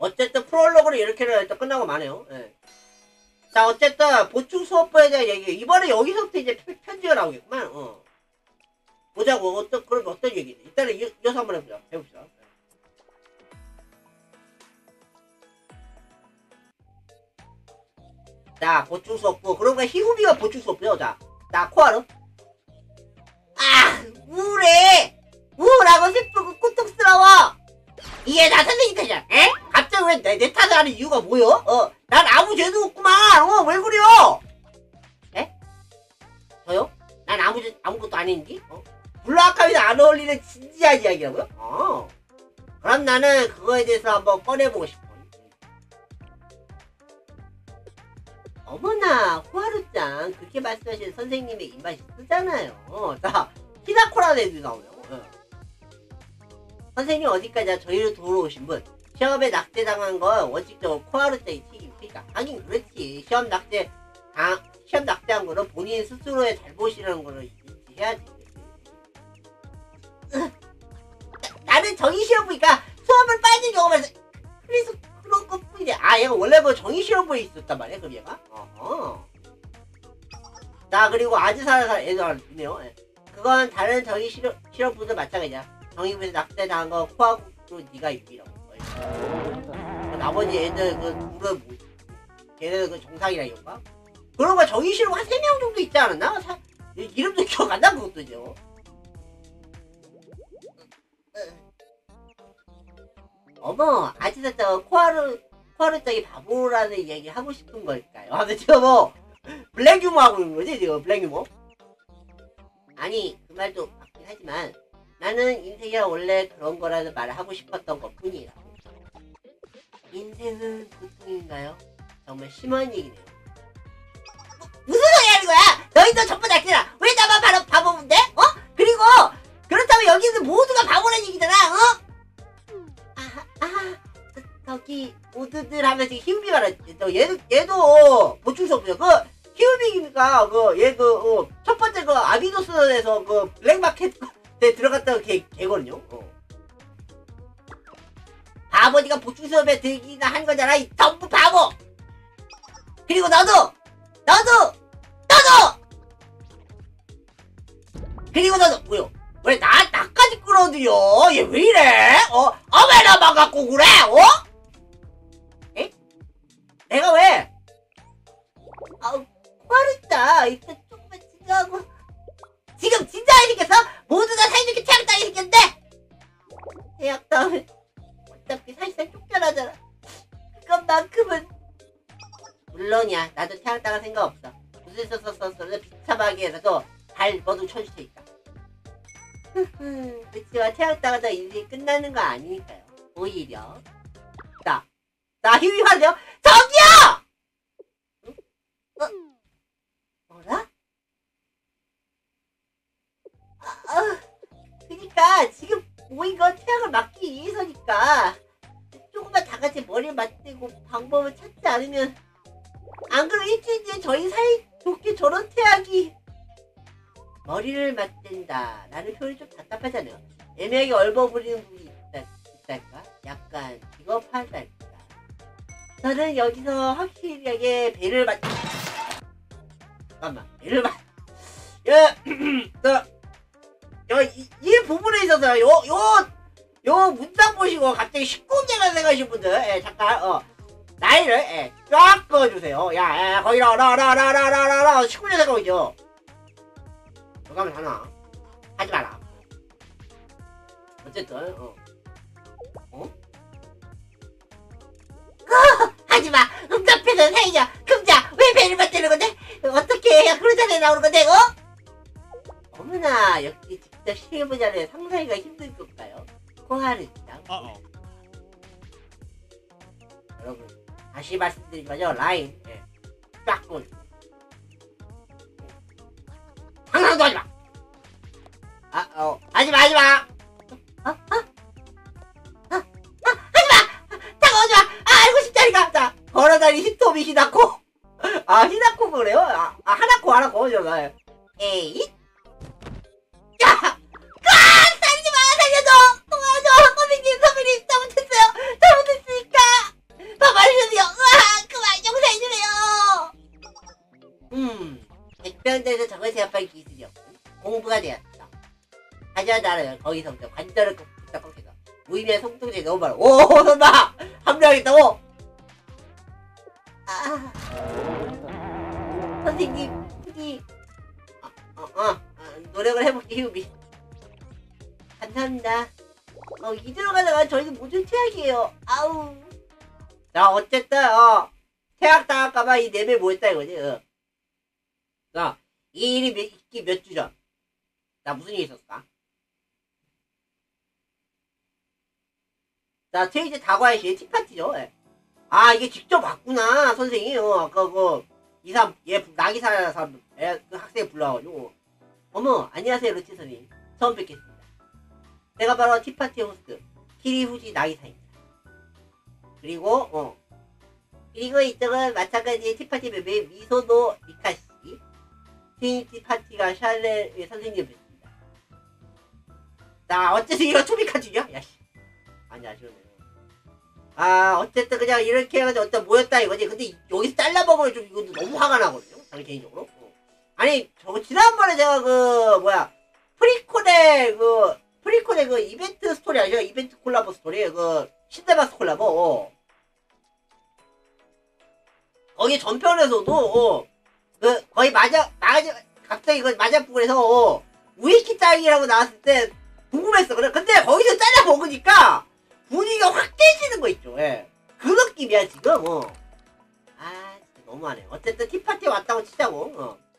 어쨌든 프롤로그를 이렇게는 일단 끝나고 마네요. 예. 자, 어쨌든 보충 수업부에 대한 얘기. 이번에 여기서부터 이제 편지가 나오겠구만. 보자고. 그럼 어떤 얘기지? 일단은 이어서 한번 해봅시다. 자, 보충 수업부. 그러니까 희후비가 보충 수업부요. 자, 코하루. 우울해! 우울하고 슬프고 고통스러워! 이게 나 선생님 탓이야. 에? 갑자기 왜 내 탓을 하는 이유가 뭐여? 난 아무 죄도 없구만. 왜 그래요? 에? 저요? 난 아무것도 아닌지? 블루아카미도 안 어울리는 진지한 이야기라고요? 그럼 나는 그거에 대해서 한번 꺼내보고 싶어. 어머나, 호하루짱. 그렇게 말씀하시는 선생님의 입맛이 쓰잖아요. 자, 히나코라는 애들이 나오네요. 선생님 어디까지야? 저희를 도우러 오신 분. 시험에 낙제당한 건 원칙적으로 코하루짱이 책임이니까. 하긴 그렇지. 시험 낙제한 거는 본인 스스로의 잘못이라는 거를 인지해야지. 나는 정의시험부니까 수업을 빠진 경험을 해서 그래서 그런 것뿐이지. 얘가 원래 그 정의시험부에 있었단 말이야, 그럼 얘가? 자, 그리고 아즈사라사 애들 있네요. 그건 다른 정의시험부도 마찬가지야. 정의부에서 낙제당한 건 코하루로 네가 유리라고. 나머지 애들 둘은 걔네들 정상이라 이건가? 그런 거 정의시험 한 3명 정도 있지 않았나? 이름도 기억 안 나, 그것도 이제. 어머, 아지사짱 코하루짱이 바보라는 얘기 하고 싶은 걸까요? 근데 지금 블랙 유머 하고 있는 거지, 지금 블랙 유머? 아니, 그 말도 맞긴 하지만 나는 인생이 원래 그런 거라는 말을 하고 싶었던 것 뿐이라고. 인생은 고통인가요? 정말 심한 얘기네요. 무슨 소리 하는 거야? 너희도 전부 낙제라. 왜 나만 바로 바보인데? 그리고 그렇다면 여기는 모두가 바보라는 얘기잖아. 저기 모두들 하면서 희우비 말하지. 얘도 보충 수업이죠. 희우비가 첫 번째 아비도스에서 블랙마켓에 들어갔다가 걔거든요. 바보니까 보충 수업에 들기나 한 거잖아. 이 전부 바보. 그리고 너도 그리고 너도 뭐요? 왜 나까지 끌어들여? 얘 왜 이래? 왜 나만 갖고 그래? 에? 내가 왜? 화르다. 일단 조금만 진정하고. 지금 진정하시겠어? 모두 다 사이좋게 퇴학당하게 생겼는데? 퇴학당은 어차피 사실상 쫓겨나잖아. 그것만큼은. 물론이야. 나도 퇴학당할 생각 없어. 무슨 썼어. 비참하게 해서도 잘 모두 쳐줄 테니까. 그치만 퇴학당하다 인생이 끝나는 거 아니니까요. 오히려 나 힘이 받네요. 저기요! 뭐라? 그니까 지금 모인 건 퇴학을 막기 위해서니까 조금만 다 같이 머리를 맞대고 방법을 찾지 않으면 안 그럼 일주일 뒤에 저희 사이 좋게 저런 퇴학이. 머리를 맞댄다 라는 표현이 좀 답답하잖아요. 애매하게 얼버무리는 부분이 있달까? 약간 비겁하달까? 저는 여기서 확실하게 배를 잠깐만, 배를 이 부분에 있어서 요 문장 보시고 갑자기 19금제가 생각하시는 분들, 잠깐 나이를 쫙 그어주세요. 거기 라 19금 생각이죠. 가면 하나 하지 마라. 어쨌든 하지마. 응답해서 사이냐. 금자 왜 배를 맞대는 건데? 어떻게 해야 그런 자리에 나오는 건데? 어머나, 역시 직접 시해보자는 상상이가 힘들 걸까요? 코하루짱. 여러분 다시 말씀드리면요, 라인 쫙 군 상상도 하지마! 하지마! 하지마! 다가오지마! 알고 싶다니까! 자, 걸어다니 히토미 히나코! 히나코 그래요? 하나코! 에잇! 야! 살리지마! 살려줘! 도와줘! 선생님! 잘못했어요! 잘못했으니까! 그렸고 공부가 되었어. 하지만 나는 거기서부터 관절을 꺾여서 무의미한 손동작이 너무 많아. 오 설마 합류하겠다고? 아 선생님 후디 노력을 해볼게요. 감사합니다. 이대로 가다가 저희는 모두 퇴학이에요. 아우. 자 어쨌든 퇴학 당할까봐 이 맵에 모였다 이거지. 자 이 일이 있기 몇 주 전. 자 무슨 일이 있었을까? 자 트레이드 다과의 시의 티파티죠. 아 이게 직접 왔구나 선생님. 아까 얘 나기사라서 그 학생이 불러와가지고 어머 안녕하세요 루치 선생님 처음 뵙겠습니다. 제가 바로 티파티 호스트 키리후지 나기사입니다. 그리고 이쪽은 마찬가지 티파티 맵의 미소노 미카시 트리니티 파티가 샬렐 선생님 뵙습니다. 자 어쨌든 이거 초비카주냐? 야씨 아니 아쉬우네. 어쨌든 그냥 이렇게 해가지고 어떤 모였다 이거지. 근데 여기서 잘라먹으면 좀 이것도 너무 화가 나거든요 저는 개인적으로. 아니 저거 지난번에 제가 프리콘의 그 이벤트 스토리 아니죠? 이벤트 콜라보 스토리 신데바스 콜라보 거기 전편에서도 거의 갑자기 마자북에서 우이키 짱이라고 나왔을 때 궁금했어. 근데 거기서 잘라 먹으니까 분위기가 확 깨지는 거 있죠. 그 느낌이야 지금. 진짜 너무하네. 어쨌든 티파티에 왔다고 치자고.